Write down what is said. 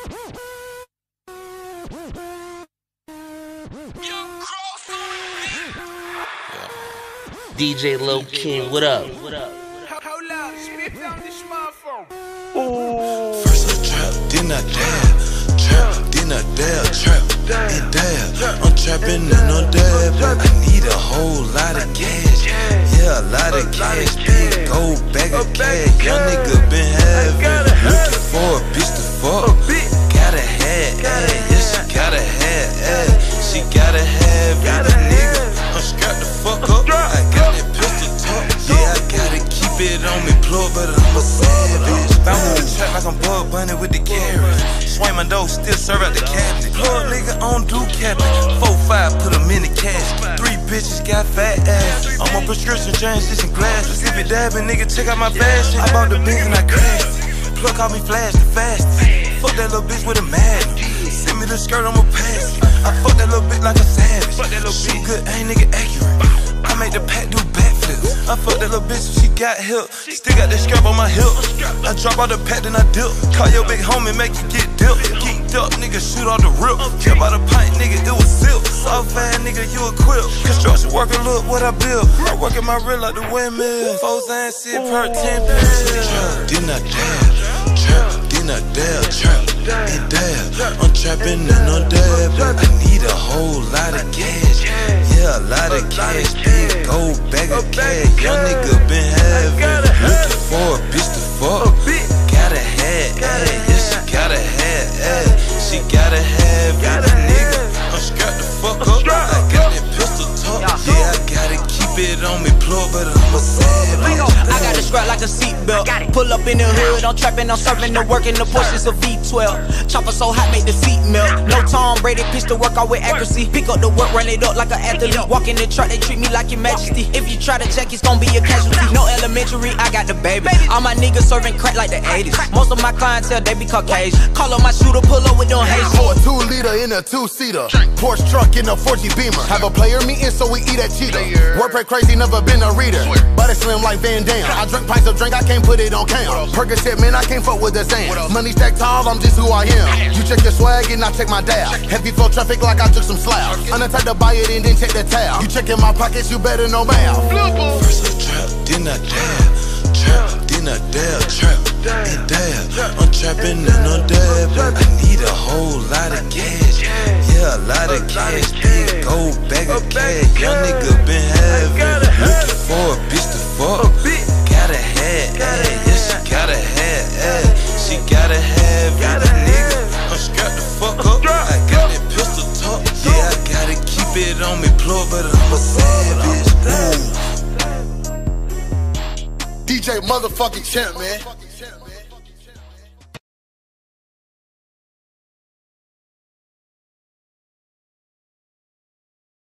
DJ Low King, what up? Hold up, spit down this motherfucker. First I trap, then I dab, trap, then I dab, trap, and dab. I'm trapping and I'm dab. I need a whole lot of cash, yeah, a lot of cash. Big gold bag of cash, young nigga been having. Looking for a bitch to fuck, gotta have, yeah, she gotta have, she gotta have it, nigga. I'm strapped the fuck up, I got that pistol talk, yeah, I gotta keep it on me, plug, but I'm a savage. Found me in the trap like I'm Bud Bunny with the carrots. Swing my dough, still serve out the cabinet. Plug nigga on do cabinet. 4-5, put them in the cash. 3 bitches got fat ass. I'm on prescription, transition glasses. If it dabbing, nigga, check out my fashion. I bought the Benz and I crashed it. Plug called me Flash the fastest. Fuck that little bitch with a magnum. Send me the skirt, I'ma pass it. I fuck that little bitch like a savage. Shoot good, ain't nigga accurate. I make the pack do backflips. I fuck that little bitch if she got hip. Still got that scrap on my hip. I drop out the pack, then I dip. Call your big homie, make you get dipped. Geeked up, nigga, shoot all the rip. Jump out a pint, nigga, it was silk. Off fast, nigga, you equipped. Construction worker, look what I built. I work in my real like the windmill. Foes and shit per 10 pills. Then I dab, trap, then I dab, trap, and dab. I'm trapping and I'm dab. I need a whole lot of cash, yeah, a lot of cash. Big gold bag of cash, young nigga been having. Looking for a bitch to fuck, gotta have, yeah, she gotta have, she gotta have it, nigga. I'm strapped the fuck up, I got that pistol talk, yeah, I gotta keep it on me, plug, but I'm a savage. I got it strapped like a seatbelt. Pull up in the hood, I'm trapping, I'm serving the work in the Porsches of V12. Chopper so hot, make the seat melt. No Tom Brady, pitch the work out with accuracy. Pick up the work, run it up like an athlete. Walk in the truck, they treat me like your majesty. If you try to check, it's gonna be a casualty. No elementary, I got the baby. All my niggas serving crack like the 80s. Most of my clientele, they be Caucasian. Call up my shooter, pull up with them Haitians. Pour a 2-liter in a 2-seater. Porsche truck in a 4G Beamer. Have a player meeting, so we eat at Cheetah. Wordplay crazy, never been a reader. But it's slim like Van Damme. I drink pints of drink, I can't put it on cam. Percocet, man, I can't fuck with the Zan. Money stacked tall, I'm just who I am. You check your swag and I check my dab. Heavy flow traffic like I took some slab. Untied to buy it and then check the tab. You checking my pockets, you better know math. First I trap, then I dab, trap, then I dab, trap, and dab. I'm trapping and I'm dab. I need a whole lot of cash, yeah, a lot of cash. Big gold bag of cash, young nigga been having. Looking for a bitch to fuck, gotta have, yeah, she gotta have, she gotta have it, nigga. I'm strapped the fuck up, I got that pistol talk, yeah, I gotta keep it on me, plug, but I'm a savage. DJ motherfucking Champ, man.